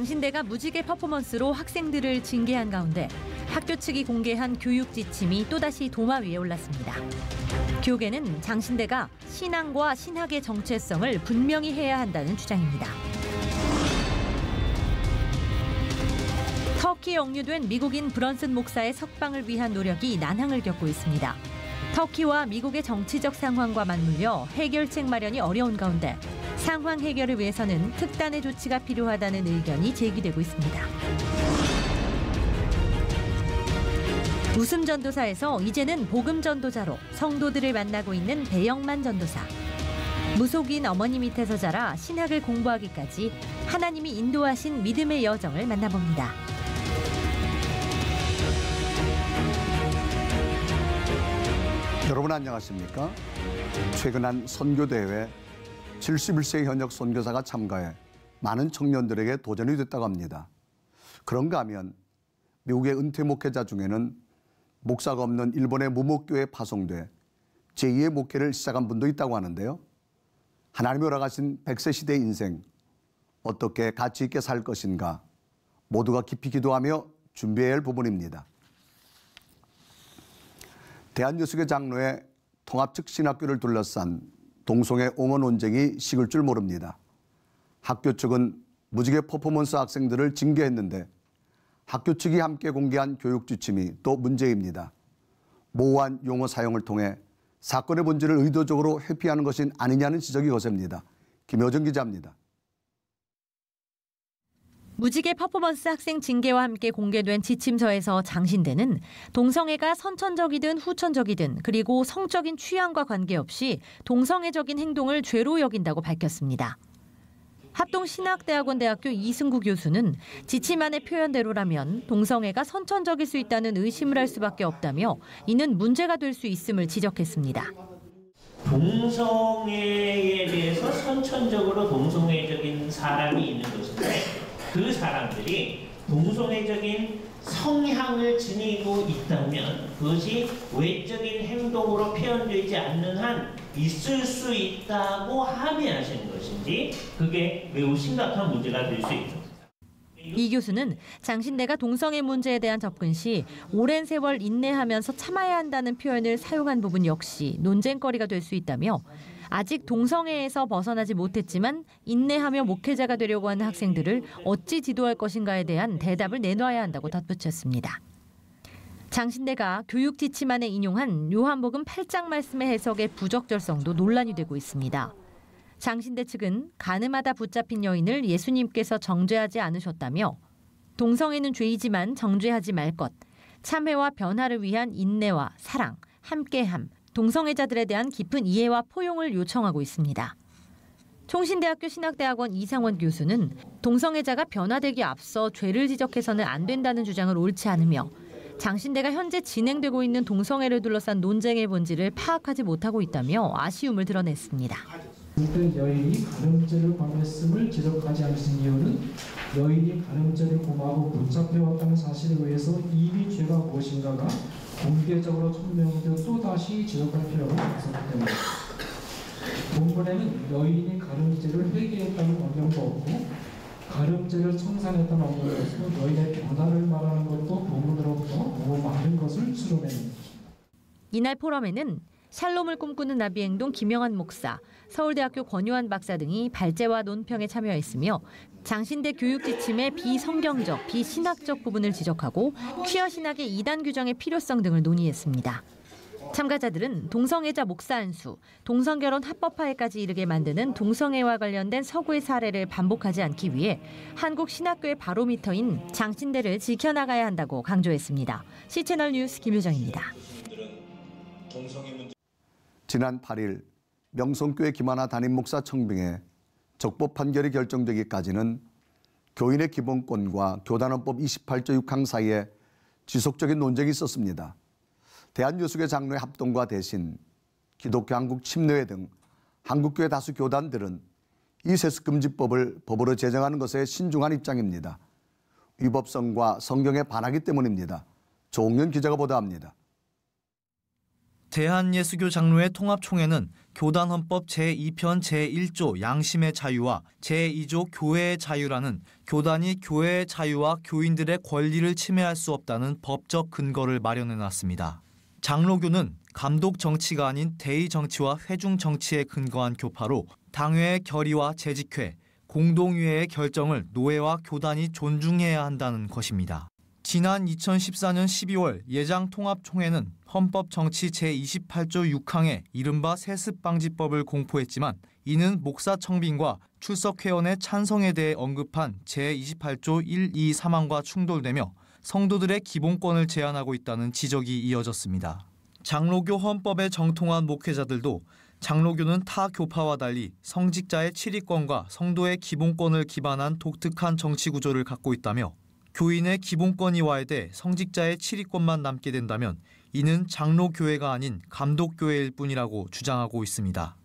장신대가 무지개 퍼포먼스로 학생들을 징계한 가운데 학교 측이 공개한 교육 지침이 또다시 도마 위에 올랐습니다. 교계는 장신대가 신앙과 신학의 정체성을 분명히 해야 한다는 주장입니다. 터키에 억류된 미국인 브런슨 목사의 석방을 위한 노력이 난항을 겪고 있습니다. 터키와 미국의 정치적 상황과 맞물려 해결책 마련이 어려운 가운데 상황 해결을 위해서는 특단의 조치가 필요하다는 의견이 제기되고 있습니다. 웃음 전도사에서 이제는 복음 전도자로 성도들을 만나고 있는 배영만 전도사. 무속인 어머니 밑에서 자라 신학을 공부하기까지 하나님이 인도하신 믿음의 여정을 만나봅니다. 여러분 안녕하십니까? 최근 한 선교대회에 71세 현역 선교사가 참가해 많은 청년들에게 도전이 됐다고 합니다. 그런가 하면 미국의 은퇴 목회자 중에는 목사가 없는 일본의 무목교에 파송돼 제2의 목회를 시작한 분도 있다고 하는데요. 하나님이 허락하신 100세 시대의 인생, 어떻게 가치 있게 살 것인가 모두가 깊이 기도하며 준비해야 할 부분입니다. 대한여수교 장로의 통합측 신학교를 둘러싼 동성애 옹호 논쟁이 식을 줄 모릅니다. 학교 측은 무지개 퍼포먼스 학생들을 징계했는데 학교 측이 함께 공개한 교육 지침이 또 문제입니다. 모호한 용어 사용을 통해 사건의 본질을 의도적으로 회피하는 것이 아니냐는 지적이 거셉니다. 김효정 기자입니다. 무지개 퍼포먼스 학생 징계와 함께 공개된 지침서에서 장신대는 동성애가 선천적이든 후천적이든 그리고 성적인 취향과 관계없이 동성애적인 행동을 죄로 여긴다고 밝혔습니다. 합동신학대학원대학교 이승구 교수는 지침 안의 표현대로라면 동성애가 선천적일 수 있다는 의심을 할 수밖에 없다며 이는 문제가 될 수 있음을 지적했습니다. 동성애에 대해서 선천적으로 동성애적인 사람이 있는 것인데 그 사람들이 동성애적인 성향을 지니고 있다면 그것이 외적인 행동으로 표현되지 않는 한 있을 수 있다고 합의하시는 것인지 그게 매우 심각한 문제가 될 수 있습니다. 이 교수는 장신대가 동성애 문제에 대한 접근 시 오랜 세월 인내하면서 참아야 한다는 표현을 사용한 부분 역시 논쟁거리가 될 수 있다며 아직 동성애에서 벗어나지 못했지만 인내하며 목회자가 되려고 하는 학생들을 어찌 지도할 것인가에 대한 대답을 내놔야 한다고 덧붙였습니다. 장신대가 교육 지침안에 인용한 요한복음 8장 말씀의 해석의 부적절성도 논란이 되고 있습니다. 장신대 측은 가늠하다 붙잡힌 여인을 예수님께서 정죄하지 않으셨다며 동성애는 죄이지만 정죄하지 말 것, 참회와 변화를 위한 인내와 사랑, 함께함, 동성애자들에 대한 깊은 이해와 포용을 요청하고 있습니다. 총신대학교 신학대학원 이상원 교수는 동성애자가 변화되기 앞서 죄를 지적해서는 안 된다는 주장을 옳지 않으며 장신대가 현재 진행되고 있는 동성애를 둘러싼 논쟁의 본질을 파악하지 못하고 있다며 아쉬움을 드러냈습니다. 여인이 간음죄를 범했음을 지적하지 않으신 이유는 여인이 간음죄를 고하고 붙잡혀왔다는 사실에 의해서 이미 죄가 무엇인가가 공개적으로 천명되어 또다시 지적할 필요가 없었기 때문입니다. 본문에는 여인이 간음죄를 회개했다는 언명도 없고 간음죄를 청산했다는 언명도 없고 여인의 변화를 말하는 것도 본문으로부터 너무 많은 것을 추론합니다. 이날 포럼에는 샬롬을 꿈꾸는 나비행동 김영환 목사, 서울대학교 권유한 박사 등이 발제와 논평에 참여했으며 장신대 교육 지침의 비성경적, 비신학적 부분을 지적하고 퀴어 신학의 이단 규정의 필요성 등을 논의했습니다. 참가자들은 동성애자 목사 안수, 동성결혼 합법화에까지 이르게 만드는 동성애와 관련된 서구의 사례를 반복하지 않기 위해 한국 신학교의 바로미터인 장신대를 지켜나가야 한다고 강조했습니다. C채널 뉴스 김효정입니다. 지난 8일 명성교회 김하나 담임 목사 청빙에 적법 판결이 결정되기까지는 교인의 기본권과 교단헌법 28조 6항 사이에 지속적인 논쟁이 있었습니다. 대한여수교 장로의 합동과 대신, 기독교 한국 침례회 등 한국교회 다수 교단들은 이 세습금지법을 법으로 제정하는 것에 신중한 입장입니다. 위법성과 성경에 반하기 때문입니다. 조홍연 기자가 보도합니다. 대한예수교 장로회 통합총회는 교단헌법 제2편 제1조 양심의 자유와 제2조 교회의 자유라는 교단이 교회의 자유와 교인들의 권리를 침해할 수 없다는 법적 근거를 마련해놨습니다. 장로교는 감독 정치가 아닌 대의 정치와 회중 정치에 근거한 교파로 당회의 결의와 재직회, 공동의회의 결정을 노회와 교단이 존중해야 한다는 것입니다. 지난 2014년 12월 예장통합총회는 헌법정치 제28조 6항의 이른바 세습방지법을 공포했지만 이는 목사 청빙과 출석회원의 찬성에 대해 언급한 제28조 1, 2, 3항과 충돌되며 성도들의 기본권을 제한하고 있다는 지적이 이어졌습니다. 장로교 헌법에 정통한 목회자들도 장로교는 타 교파와 달리 성직자의 치리권과 성도의 기본권을 기반한 독특한 정치 구조를 갖고 있다며 교인의 기본권이 와해돼 성직자의 치리권만 남게 된다면 이는 장로교회가 아닌 감독교회일 뿐이라고 주장하고 있습니다.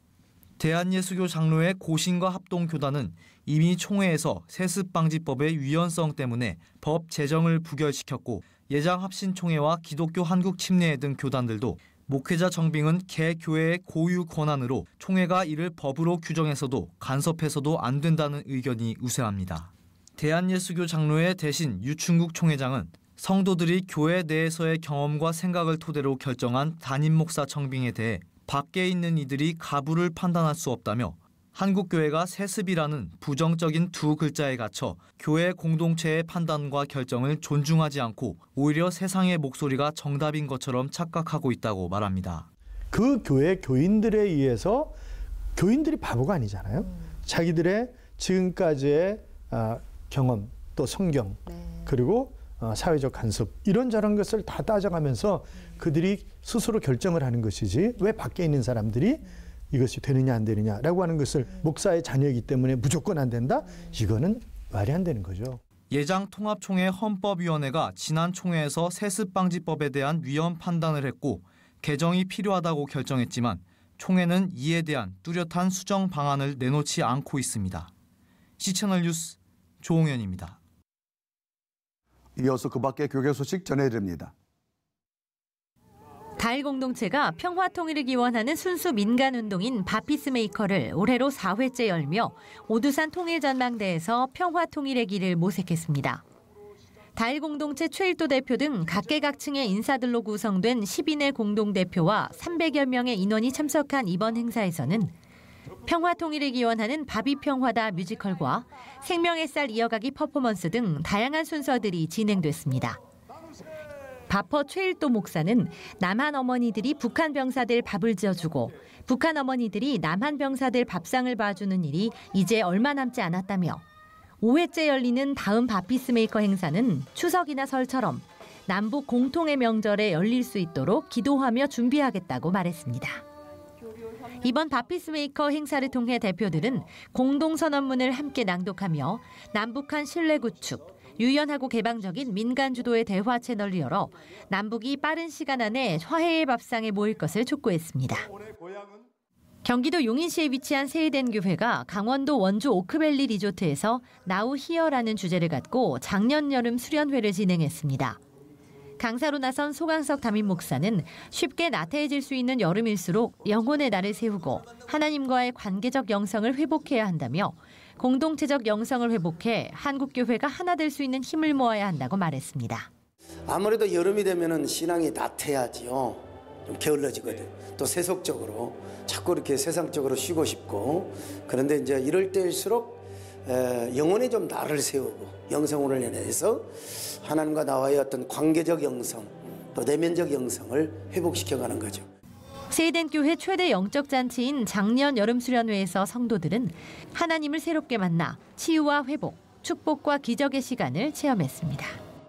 대한예수교 장로회 고신과 합동교단은 이미 총회에서 세습방지법의 위헌성 때문에 법 제정을 부결시켰고 예장합신총회와 기독교 한국침례회 등 교단들도 목회자 정빙은 개교회의 고유 권한으로 총회가 이를 법으로 규정해서도 간섭해서도 안 된다는 의견이 우세합니다. 대한예수교 장로회 대신 유충국 총회장은 성도들이 교회 내에서의 경험과 생각을 토대로 결정한 담임 목사 청빙에 대해 밖에 있는 이들이 가부를 판단할 수 없다며 한국교회가 세습이라는 부정적인 두 글자에 갇혀 교회 공동체의 판단과 결정을 존중하지 않고 오히려 세상의 목소리가 정답인 것처럼 착각하고 있다고 말합니다. 그 교회 교인들에 의해서 교인들이 바보가 아니잖아요. 자기들의 지금까지의 경험, 또 성경, 그리고 사회적 간섭 이런저런 것을 다 따져가면서 그들이 스스로 결정을 하는 것이지 왜 밖에 있는 사람들이 이것이 되느냐 안 되느냐라고 하는 것을 목사의 자녀이기 때문에 무조건 안 된다? 이거는 말이 안 되는 거죠. 예장통합총회 헌법위원회가 지난 총회에서 세습방지법에 대한 위헌 판단을 했고 개정이 필요하다고 결정했지만 총회는 이에 대한 뚜렷한 수정 방안을 내놓지 않고 있습니다. C채널 뉴스 조홍현입니다. 이어서 그 밖의 교계 소식 전해드립니다. 다일 공동체가 평화 통일을 기원하는 순수 민간 운동인 바피스메이커를 올해로 4회째 열며 오두산 통일전망대에서 평화 통일의 길을 모색했습니다. 다일 공동체 최일도 대표 등 각계각층의 인사들로 구성된 10인의 공동대표와 300여 명의 인원이 참석한 이번 행사에서는 평화 통일을 기원하는 바비평화다 뮤지컬과 생명의 쌀 이어가기 퍼포먼스 등 다양한 순서들이 진행됐습니다. 바퍼 최일도 목사는 남한 어머니들이 북한 병사들 밥을 지어주고 북한 어머니들이 남한 병사들 밥상을 봐주는 일이 이제 얼마 남지 않았다며 5회째 열리는 다음 바피스메이커 행사는 추석이나 설처럼 남북 공통의 명절에 열릴 수 있도록 기도하며 준비하겠다고 말했습니다. 이번 바피스메이커 행사를 통해 대표들은 공동선언문을 함께 낭독하며 남북한 신뢰 구축, 유연하고 개방적인 민간 주도의 대화 채널을 열어 남북이 빠른 시간 안에 화해의 밥상에 모일 것을 촉구했습니다. 경기도 용인시에 위치한 세이덴 교회가 강원도 원주 오크밸리 리조트에서 나우 히어라는 주제를 갖고 작년 여름 수련회를 진행했습니다. 강사로 나선 소강석 담임 목사는 쉽게 나태해질 수 있는 여름일수록 영혼의 날을 세우고 하나님과의 관계적 영성을 회복해야 한다며 공동체적 영성을 회복해 한국교회가 하나 될 수 있는 힘을 모아야 한다고 말했습니다. 아무래도 여름이 되면은 신앙이 나태하지요. 좀 게을러지거든. 또 세속적으로 자꾸 이렇게 세상적으로 쉬고 싶고 그런데 이제 이럴 때일수록 영혼에 좀 나를 세우고 영성을 연해서 하나님과 나와의 어떤 관계적 영성 또 내면적 영성을 회복시켜가는 거죠. 세이덴 교회 최대 영적 잔치인 작년 여름 수련회에서 성도들은 하나님을 새롭게 만나 치유와 회복, 축복과 기적의 시간을 체험했습니다.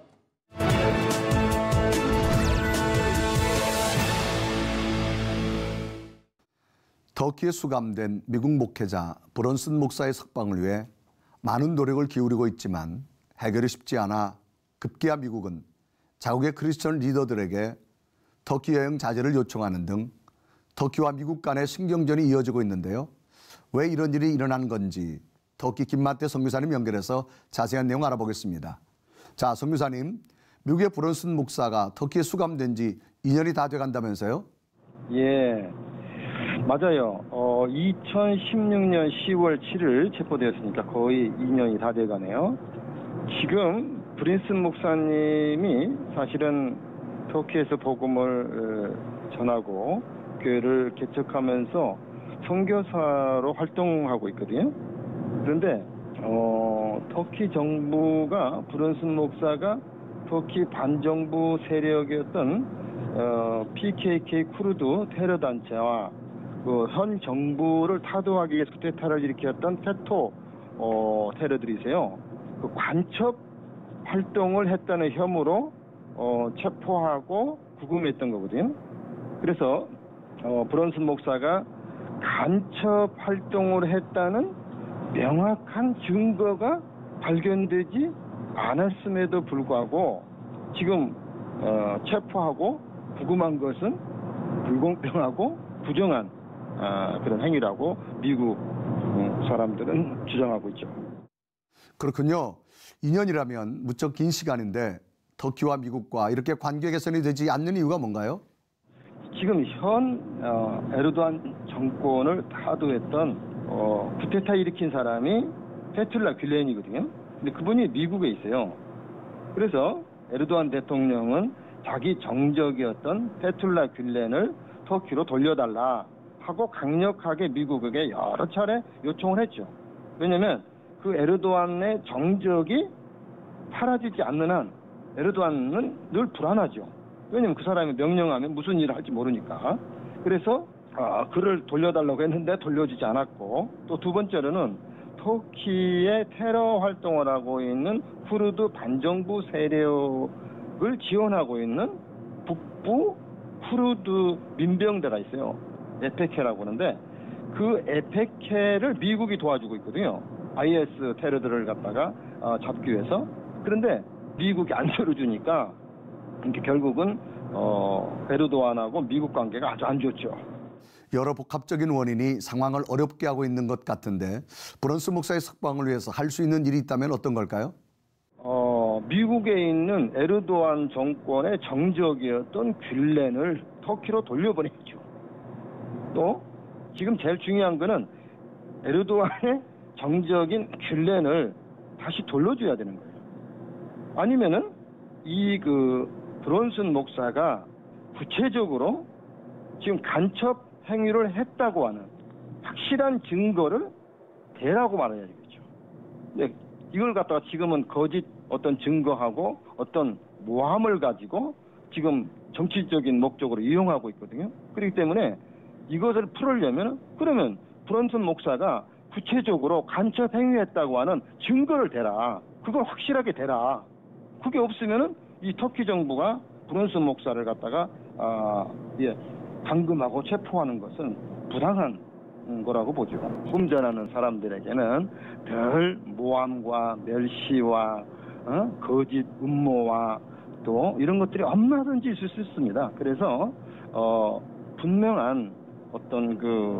터키에 수감된 미국 목회자 브런슨 목사의 석방을 위해 많은 노력을 기울이고 있지만 해결이 쉽지 않아 급기야 미국은 자국의 크리스천 리더들에게 터키 여행 자제를 요청하는 등 터키와 미국 간의 신경전이 이어지고 있는데요. 왜 이런 일이 일어난 건지 터키 김만태 선교사님 연결해서 자세한 내용 알아보겠습니다. 자, 선교사님, 미국의 브런슨 목사가 터키에 수감된 지 2년이 다 돼간다면서요? 예, 맞아요. 2016년 10월 7일 체포되었으니까 거의 2년이 다 돼가네요. 지금 브린슨 목사님이 사실은 터키에서 복음을 전하고 교회를 개척하면서 선교사로 활동하고 있거든요. 그런데 터키 정부가 브린슨 목사가 터키 반정부 세력이었던 PKK 쿠르드 테러 단체와 그 현 정부를 타도하기 위해서 쿠데타를 일으켰던 페토 테러들이세요. 그 간첩 활동을 했다는 혐의로 체포하고 구금했던 거거든요. 그래서 브론슨 목사가 간첩 활동을 했다는 명확한 증거가 발견되지 않았음에도 불구하고 지금 체포하고 구금한 것은 불공평하고 부정한 그런 행위라고 미국 사람들은 주장하고 있죠. 그렇군요. 2년이라면 무척 긴 시간인데 터키와 미국과 이렇게 관계 개선이 되지 않는 이유가 뭔가요? 지금 현 에르도안 정권을 타도했던 쿠데타 일으킨 사람이 페툴라 귤렌이거든요. 근데 그분이 미국에 있어요. 그래서 에르도안 대통령은 자기 정적이었던 페툴라 귤렌을 터키로 돌려달라 하고 강력하게 미국에게 여러 차례 요청을 했죠. 왜냐하면 그 에르도안의 정적이 사라지지 않는 한 에르도안은 늘 불안하죠. 왜냐하면 그 사람이 명령하면 무슨 일을 할지 모르니까. 그래서 그를 돌려달라고 했는데 돌려주지 않았고, 또 두 번째로는 터키의 테러 활동을 하고 있는 쿠르드 반정부 세력을 지원하고 있는 북부 쿠르드 민병대가 있어요. 에페케라고 하는데 그 에페케를 미국이 도와주고 있거든요. IS 테러들을 갖다가 잡기 위해서. 그런데 미국이 안 들어주니까 결국은 에르도안하고 미국 관계가 아주 안 좋죠. 여러 복합적인 원인이 상황을 어렵게 하고 있는 것 같은데 브론슨 목사의 석방을 위해서 할 수 있는 일이 있다면 어떤 걸까요? 미국에 있는 에르도안 정권의 정적이었던 귤렌을 터키로 돌려보내죠. 또 지금 제일 중요한 거는 에르도안의 정적인 귤렌을 다시 돌려줘야 되는 거예요. 아니면은 브론슨 목사가 구체적으로 지금 간첩 행위를 했다고 하는 확실한 증거를 대라고 말해야 되겠죠. 근데 이걸 갖다가 지금은 거짓 어떤 증거하고 어떤 모함을 가지고 지금 정치적인 목적으로 이용하고 있거든요. 그렇기 때문에 이것을 풀으려면 그러면 브론슨 목사가 구체적으로 간첩 행위했다고 하는 증거를 대라. 그걸 확실하게 대라. 그게 없으면은 이 터키 정부가 브론슨 목사를 갖다가 감금하고 체포하는 것은 부당한 거라고 보죠. hum전하는 사람들에게는 늘 모함과 멸시와 거짓 음모와 또 이런 것들이 얼마든지 있을 수 있습니다. 그래서 분명한 어떤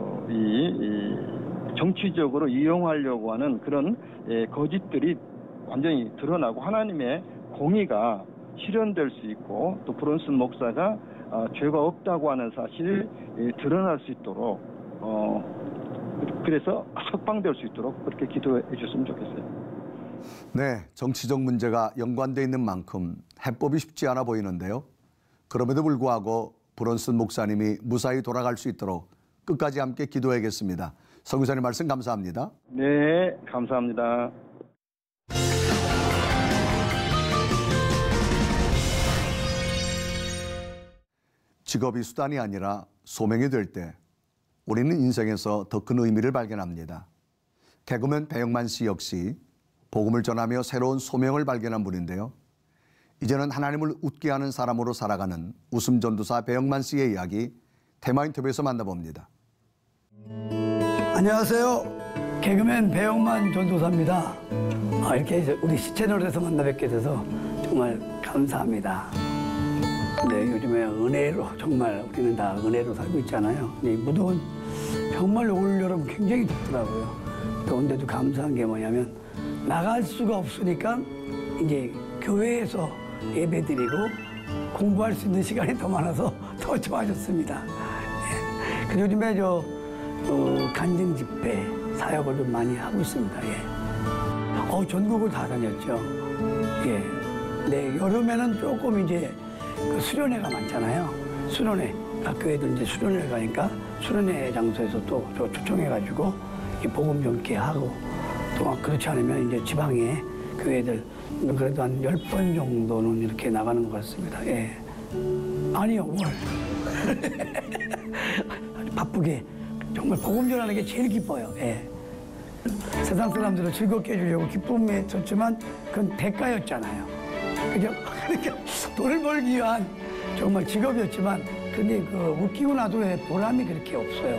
정치적으로 이용하려고 하는 그런 거짓들이 완전히 드러나고 하나님의 공의가 실현될 수 있고 또 브론슨 목사가 죄가 없다고 하는 사실이 드러날 수 있도록 그래서 석방될 수 있도록 그렇게 기도해 주셨으면 좋겠어요. 네, 정치적 문제가 연관되어 있는 만큼 해법이 쉽지 않아 보이는데요. 그럼에도 불구하고 브론슨 목사님이 무사히 돌아갈 수 있도록 끝까지 함께 기도하겠습니다. 선교사님 말씀 감사합니다. 네, 감사합니다. 직업이 수단이 아니라 소명이 될 때 우리는 인생에서 더 큰 의미를 발견합니다. 개그맨 배영만 씨 역시 복음을 전하며 새로운 소명을 발견한 분인데요. 이제는 하나님을 웃게 하는 사람으로 살아가는 웃음 전도사 배영만 씨의 이야기 테마 인터뷰에서 만나봅니다. 안녕하세요. 개그맨 배영만 전도사입니다. 이렇게 우리 시채널에서 만나 뵙게 돼서 정말 감사합니다. 네, 요즘에 은혜로 정말 우리는 다 은혜로 살고 있잖아요. 이 무더운 정말 올 여름 굉장히 덥더라고요. 더운데도 감사한 게 뭐냐면 나갈 수가 없으니까 이제 교회에서 예배드리고 공부할 수 있는 시간이 더 많아서 더 좋아졌습니다. 그래서 요즘에 간증 집회 사역을 좀 많이 하고 있습니다. 예. 전국을 다 다녔죠. 예. 네, 여름에는 조금 이제 그 수련회가 많잖아요. 수련회, 학교에도 이제 수련회 가니까 수련회 장소에서 또 초청해가지고 복음 전케 하고, 또 그렇지 않으면 이제 지방에 교회들 그래도 한 10번 정도는 이렇게 나가는 것 같습니다. 예. 아니요, 월. 바쁘게. 정말 복음 전하는 게 제일 기뻐요. 예. 세상 사람들을 즐겁게 해주려고 기쁨에 쳤지만 그건 대가였잖아요. 그죠? 그러니까 돈을 벌기 위한 정말 직업이었지만, 근데 웃기고 나도의 보람이 그렇게 없어요.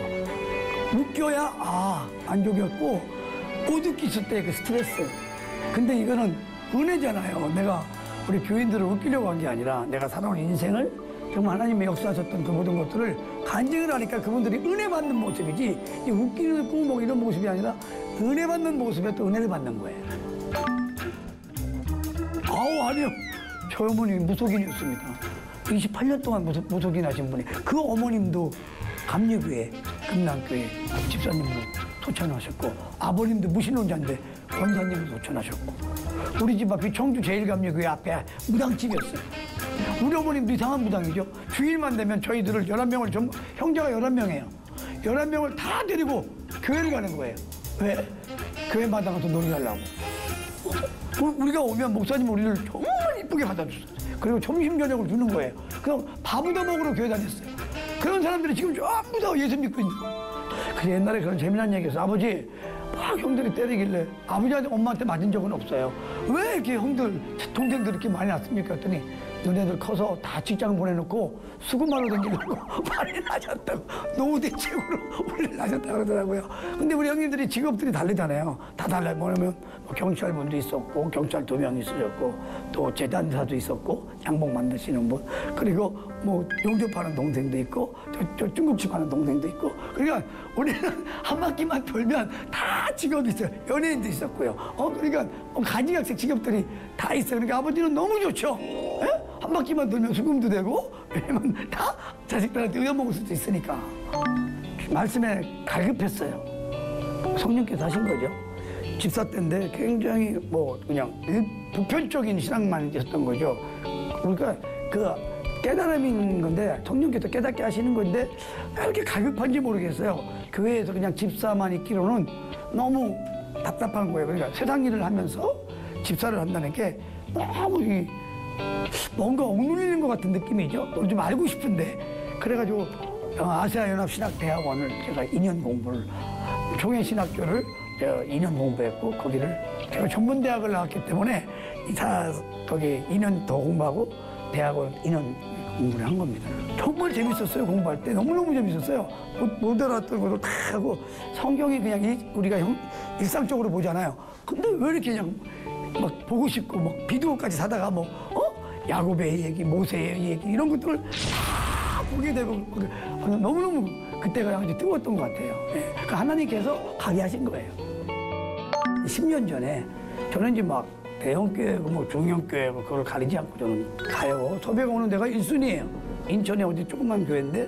웃겨야 만족이었고, 못 웃겼을 때 그 스트레스. 근데 이거는 은혜잖아요. 내가 우리 교인들을 웃기려고 한 게 아니라 내가 살아온 인생을 정말 하나님의 역사하셨던 그 모든 것들을 간증을 하니까 그분들이 은혜 받는 모습이지, 웃기고 뭐 이런 모습이 아니라 은혜 받는 모습에 또 은혜를 받는 거예요. 아니요. 저 어머니 무속인이었습니다. 28년 동안 무속인 하신 분이, 그 어머님도 감리교회, 금남교회 집사님으로 도천하셨고, 아버님도 무신론자인데 권사님으로 도천하셨고, 우리 집 앞이 청주 제일감리교회 앞에 무당집이었어요. 우리 어머님도 이상한 무당이죠. 주일만 되면 저희들을 11명을 형제가 11명이에요. 11명을 다 데리고 교회를 가는 거예요. 왜? 교회 마당에서 놀이하려고. 우리가 오면 목사님 우리를 정말 이쁘게 받아줬어요. 그리고 점심 저녁을 주는 거예요. 그럼 밥부터 먹으러 교회 다녔어요. 그런 사람들이 지금 전부 다 예수 믿고 있는 거예요. 그래서 옛날에 그런 재미난 얘기였어요. 아버지 막 형들이 때리길래 아버지한테 엄마한테 맞은 적은 없어요. 왜 이렇게 형들 동생들 이렇게 많이 났습니까? 했더니 너네들 커서 다 직장 보내놓고 수금하러 다니려고 많이 나셨다고, 노후대책으로 원래 나셨다고 그러더라고요. 근데 우리 형님들이 직업들이 다르잖아요. 다 달라요. 뭐냐면 경찰분도 있었고, 경찰 2명 있으셨고, 또 재단사도 있었고, 양복 만드시는 분, 그리고 뭐 용접하는 동생도 있고, 저 중국집 하는 동생도 있고. 그러니까 우리는 한 바퀴만 돌면 다 직업이 있어요. 연예인도 있었고요. 그러니까 가지각색 직업들이 다 있어요. 그러니까 아버지는 너무 좋죠. 예? 한 바퀴만 돌면 수금도 되고, 왜냐면 다 자식들한테 의여먹을 수도 있으니까. 말씀에 갈급했어요. 성령께서 하신 거죠. 집사 때인데 굉장히 그냥 보편적인 신앙만 있었던 거죠. 그러니까 그 깨달음이 있는 건데, 성령께서 깨닫게 하시는 건데 왜 이렇게 갈급한지 모르겠어요. 교회에서 그냥 집사만 있기로는 너무 답답한 거예요. 그러니까 세상 일을 하면서 집사를 한다는 게 너무 뭔가 억눌리는 것 같은 느낌이죠. 뭘 좀 알고 싶은데. 그래가지고 아시아연합신학대학원을 제가 2년 공부를, 총회신학교를 2년 공부했고, 거기를 제가 전문대학을 나왔기 때문에 거기 2년 더 공부하고 대학원 2년 공부를 한 겁니다. 정말 재밌었어요. 공부할 때 너무너무 재밌었어요. 못 알았던 것도 다 하고, 성경이 그냥 우리가 일상적으로 보잖아요. 근데 왜 이렇게 그냥 막 보고 싶고, 막 비디오까지 사다가 야곱의 얘기, 모세의 얘기 이런 것들을 다 보게 되고, 너무너무 그때가 아주 뜨거웠던 것 같아요. 예. 그러니까 하나님께서 가게 하신 거예요. 10년 전에 저는 이제 막 대형교회고 중형교회고 그걸 가리지 않고 저는 가요. 섭외가 오는 데가 1순위예요. 인천에 어디 조그만 교회인데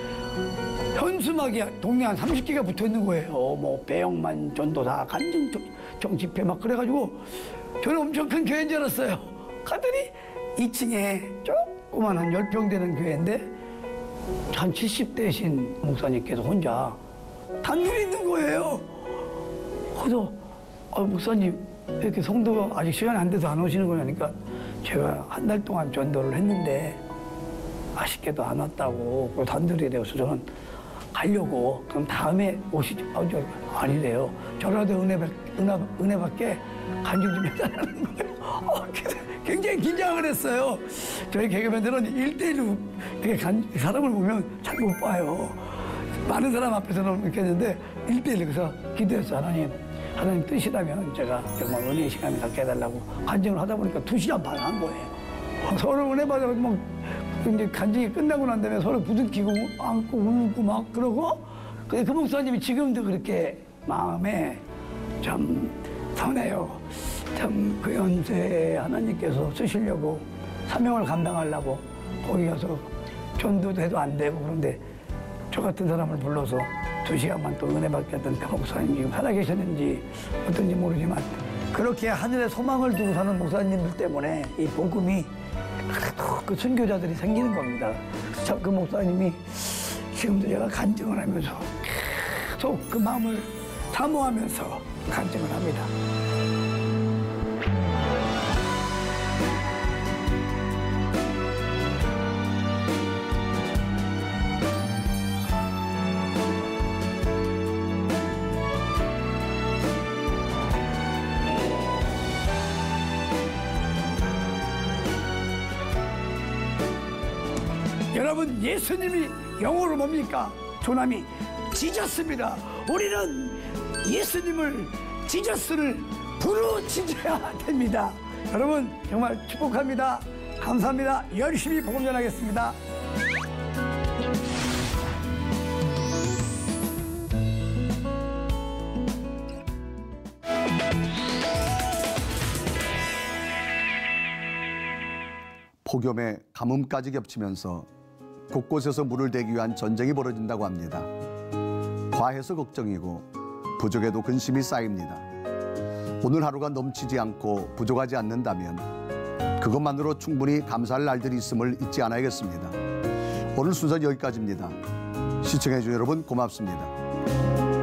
현수막이 동네 한 30개가 붙어 있는 거예요. 배영만 전도사, 간증 집회 막 그래가지고 저는 엄청 큰 교회인 줄 알았어요. 가더니 2층에 조그만 한 10평 되는 교회인데 한 70대신 목사님께서 혼자 단둘이 있는 거예요. 그래서 목사님 이렇게 성도가 아직 시간이 안 돼서 안 오시는 거냐니까, 제가 한 달 동안 전도를 했는데 아쉽게도 안 왔다고. 그리고 단둘이 되어서 저는 가려고, 그럼 다음에 오시죠. 아니래요. 저라도 은혜 받게 간증 좀 해달라는 거예요. 굉장히 긴장을 했어요. 저희 개그맨들은 1대1로 이렇게 사람을 보면 잘 못 봐요. 많은 사람 앞에서는 이렇게 했는데 1대1, 그래서 기도했어요. 하나님 뜻이라면 제가 정말 은혜의 시간을 갖게 해달라고 간증을 하다 보니까 2시간 반 한 거예요. 서로 은혜 받아서 이제 간증이 끝나고 난 다음에 서로 부둥키고 안고 울고 막 그러고, 근데 그 목사님이 지금도 그렇게 마음에 참 선해요. 참 그 연세에 하나님께서 쓰시려고 사명을 감당하려고 거기 가서 전도도 해도 안 되고, 그런데 저 같은 사람을 불러서 2시간만 또 은혜 받겠던 그 목사님 지금 살아계셨는지 어떤지 모르지만 그렇게 하늘에 소망을 두고 사는 목사님들 때문에 이 복음이 그 선교자들이 생기는 겁니다. 참 그 목사님이 지금도 제가 간증을 하면서 계속 그 마음을 사모하면서 간증을 합니다. 여러분, 예수님이 영어로 뭡니까? 조남이 지저스입니다. 우리는 예수님을, 지저스를 부르짖어야 됩니다. 여러분, 정말 축복합니다. 감사합니다. 열심히 복음 전하겠습니다. 폭염에 가뭄까지 겹치면서 곳곳에서 물을 대기 위한 전쟁이 벌어진다고 합니다. 과해서 걱정이고 부족해도 근심이 쌓입니다. 오늘 하루가 넘치지 않고 부족하지 않는다면 그것만으로 충분히 감사할 날들이 있음을 잊지 않아야겠습니다. 오늘 순서는 여기까지입니다. 시청해주신 여러분 고맙습니다.